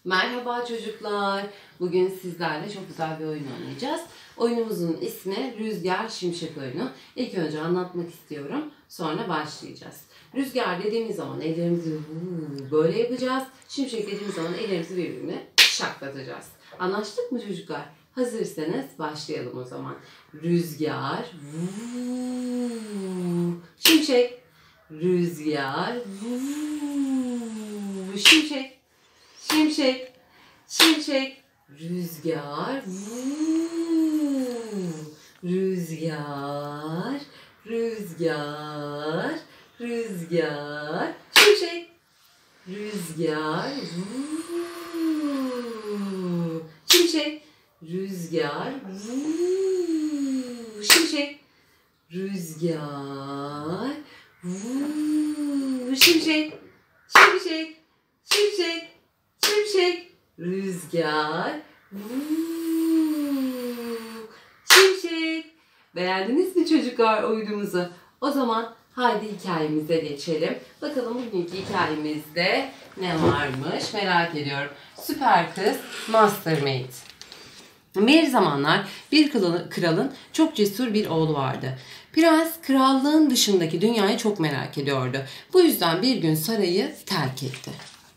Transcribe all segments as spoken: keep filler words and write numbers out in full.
Merhaba çocuklar. Bugün sizlerle çok güzel bir oyun oynayacağız. Oyunumuzun ismi Rüzgar Şimşek oyunu. İlk önce anlatmak istiyorum. Sonra başlayacağız. Rüzgar dediğimiz zaman ellerimizi böyle yapacağız. Şimşek dediğimiz zaman ellerimizi birbirine şaklatacağız. Anlaştık mı çocuklar? Hazırsanız başlayalım o zaman. Rüzgar, şimşek, rüzgar, şimşek. Şimşek, şimşek, rüzgar, vuuu, rüzgar, rüzgar, rüzgar, şimşek, rüzgar, vuuu, şimşek, rüzgar, vuuu, şimşek, rüzgar, vuuu, şimşek, şimşek, şimşek. Şimşek, rüzgar, vuuu, şimşek. Beğendiniz mi çocuklar oyunumuzu? O zaman haydi hikayemize geçelim. Bakalım bugünkü hikayemizde ne varmış merak ediyorum. Süper Kız Mastermaid. Bir zamanlar bir kralın çok cesur bir oğlu vardı. Prens krallığın dışındaki dünyayı çok merak ediyordu. Bu yüzden bir gün sarayı terk etti.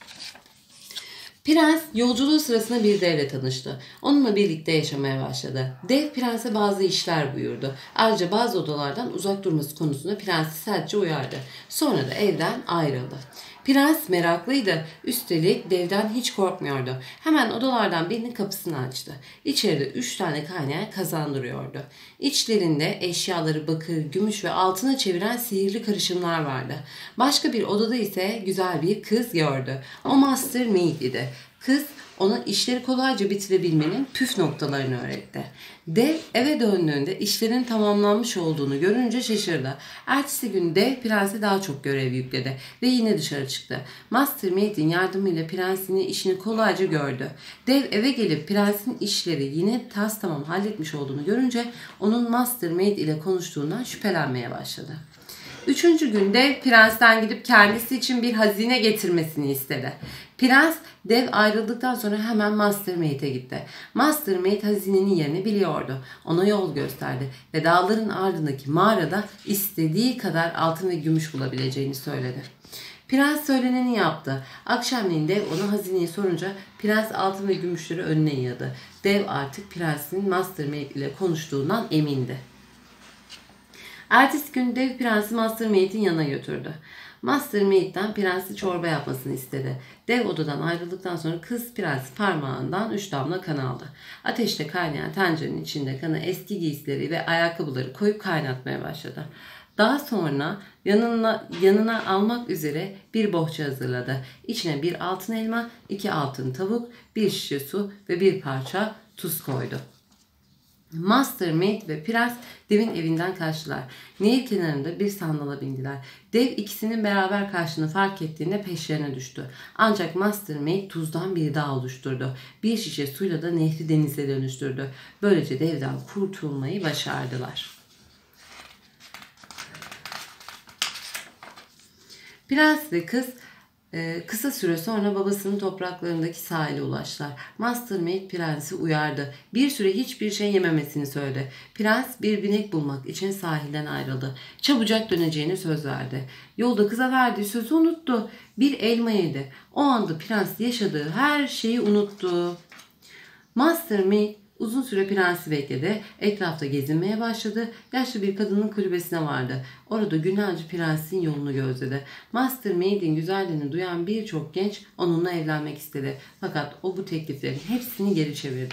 Prens yolculuğu sırasında bir devle tanıştı. Onunla birlikte yaşamaya başladı. Dev prense bazı işler buyurdu. Ayrıca bazı odalardan uzak durması konusunda prensi sertçe uyardı. Sonra da evden ayrıldı. Prens meraklıydı. Üstelik devden hiç korkmuyordu. Hemen odalardan birinin kapısını açtı. İçeride üç tane kaynayan kazan duruyordu. İçlerinde eşyaları bakır, gümüş ve altına çeviren sihirli karışımlar vardı. Başka bir odada ise güzel bir kız gördü. O Mastermaid idi. Kız ona işleri kolayca bitirebilmenin püf noktalarını öğretti. Dev eve döndüğünde işlerin tamamlanmış olduğunu görünce şaşırdı. Ertesi gün dev prense daha çok görev yükledi ve yine dışarı çıktı. Mastermaid'in yardımıyla prensin işini kolayca gördü. Dev eve gelip prensin işleri yine tas tamam halletmiş olduğunu görünce onun Mastermaid ile konuştuğundan şüphelenmeye başladı. Üçüncü gün dev prensten gidip kendisi için bir hazine getirmesini istedi. Prens dev ayrıldıktan sonra hemen Mastermaid'e gitti. Mastermaid hazinenin yerini biliyordu. Ona yol gösterdi ve dağların ardındaki mağarada istediği kadar altın ve gümüş bulabileceğini söyledi. Prens söyleneni yaptı. Akşamleyin dev ona hazineyi sorunca prens altın ve gümüşleri önüne yığdı. Dev artık prensin Mastermaid ile konuştuğundan emindi. Ertesi gün dev prensi Mastermaid'in yanına götürdü. Mastermaid'den prensi çorba yapmasını istedi. Dev odadan ayrıldıktan sonra kız prens parmağından üç damla kan aldı. Ateşte kaynayan tencerenin içinde kanı eski giysileri ve ayakkabıları koyup kaynatmaya başladı. Daha sonra yanına, yanına almak üzere bir bohça hazırladı. İçine bir altın elma, iki altın tavuk, bir şişe su ve bir parça tuz koydu. Mastermaid ve prens devin evinden kaçtılar. Nehir kenarında bir sandala bindiler. Dev ikisinin beraber kaçtığını fark ettiğinde peşlerine düştü. Ancak Mastermaid tuzdan bir dağ oluşturdu. Bir şişe suyla da nehri denize dönüştürdü. Böylece devden kurtulmayı başardılar. Prens ve kız kısa süre sonra babasının topraklarındaki sahile ulaştılar. Mastermaid prensi uyardı. Bir süre hiçbir şey yememesini söyledi. Prens bir binek bulmak için sahilden ayrıldı. Çabucak döneceğine söz verdi. Yolda kıza verdiği sözü unuttu. Bir elma yedi. O anda prens yaşadığı her şeyi unuttu. Mastermaid uzun süre prensi bekledi. Etrafta gezinmeye başladı. Yaşlı bir kadının kulübesine vardı. Orada günlerce prensin yolunu gözledi. Mastermaid'in güzelliğini duyan birçok genç onunla evlenmek istedi. Fakat o bu tekliflerin hepsini geri çevirdi.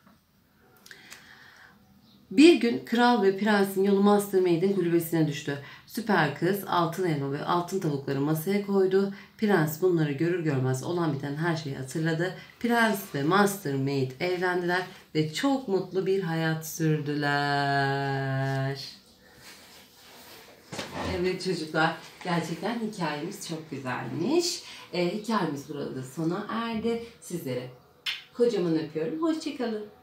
Bir gün kral ve prensin yolu Mastermaid'in kulübesine düştü. Süper kız altın elma ve altın tavukları masaya koydu. Prens bunları görür görmez olan biten her şeyi hatırladı. Prens ve Mastermaid evlendiler ve çok mutlu bir hayat sürdüler. Evet çocuklar, gerçekten hikayemiz çok güzelmiş. Ee, hikayemiz burada sona erdi. Sizlere kocaman öpüyorum. Hoşça kalın.